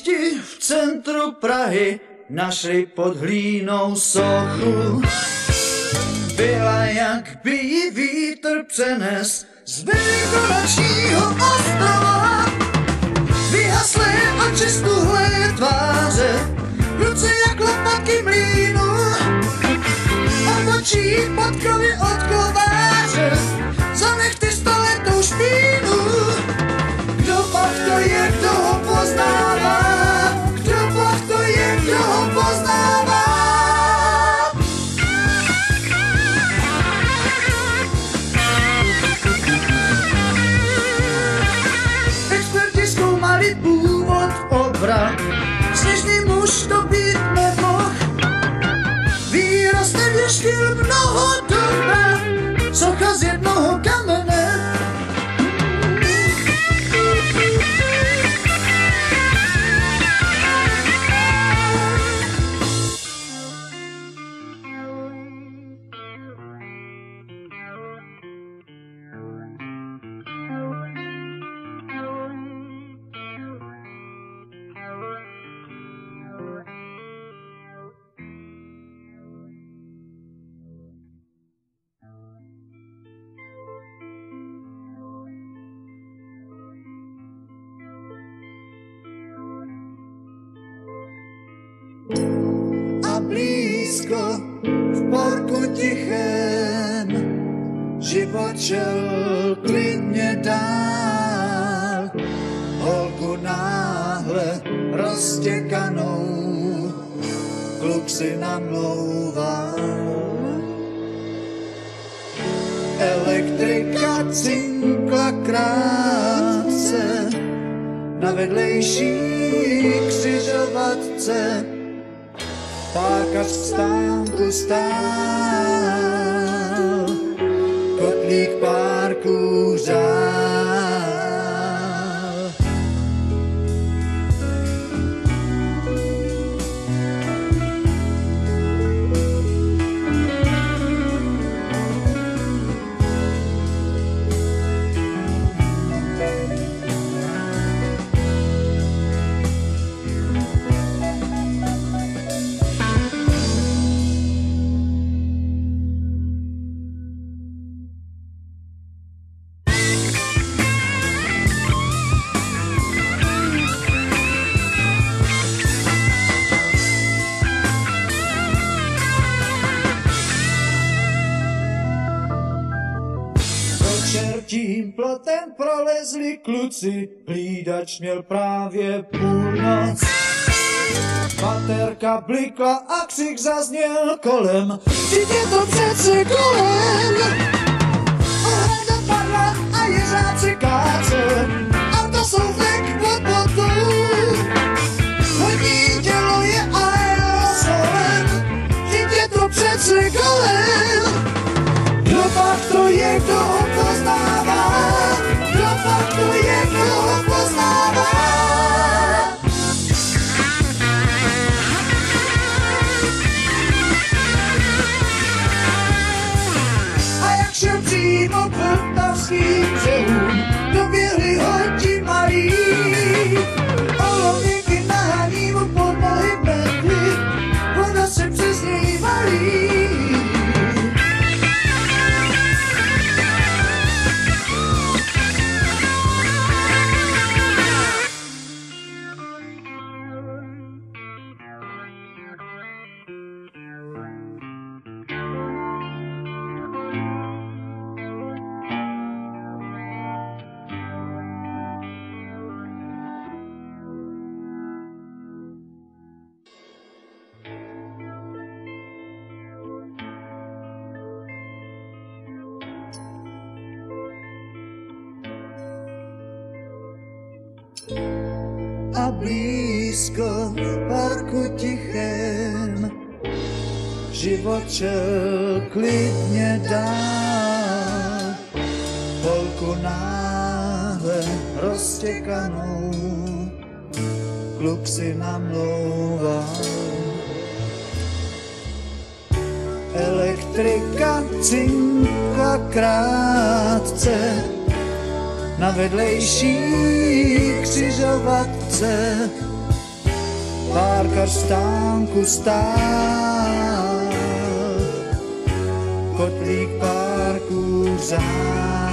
hřišti v centru Prahy našli pod hlínou sochu. Byla, jak by ji vítr přenes z Velikonočního ostrova. Vyhaslé oči stuhlé tváře, ruce jak lopatky mlýnu, otočí podkovy od kováře, zanech ty 100letou špínu. Kdo pak to je, kdo ho poznává? Kdo pak to je, kdo ho poznává? Experti zkoumali původ obra, sněžný muž to být nemohl. Výraz nevěštil mnoho dobra, socha z jednoho kamene. A blízko v parku tichém život šel klidně dál. Holku náhle roztěkanou kluk si namlouval. Elektrika cinkla krátce na vedlejší křižovatce. Pákař v stánku stál, kotlík pár kuřál. Tím plotem prolezli kluci, hlídač měl právě půlnoc. Baterka blikla a křik zazněl kolem, vždyť je to přece kolem. Ohrada padla a jeřáci káce, auta jsou vlek pod botou. Hodní tělo je aerosolem, vždyť je to přece kolem. Kdo pak to je, kdo ho poznává? Kdo pak to je, kdo ho poznává? A jak šel přímo k vltavským břehům, doběhli hodí malí. Olovníky nahaní mu pod nohy metly, voda se přes něj valí. A blízko v parku tichém život šel klidně dál. Holku náhle roztěkanou kluk si namlouval. Elektrika cinkla krátce na vedlejší křižovatce. pár stánku stál, kotlík pár kuřák.